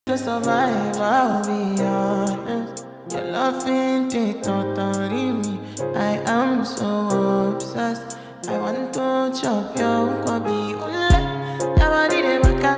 To survive, I'll be honest. Your love ain't it totally me. I am so obsessed. I want to chop your kobe.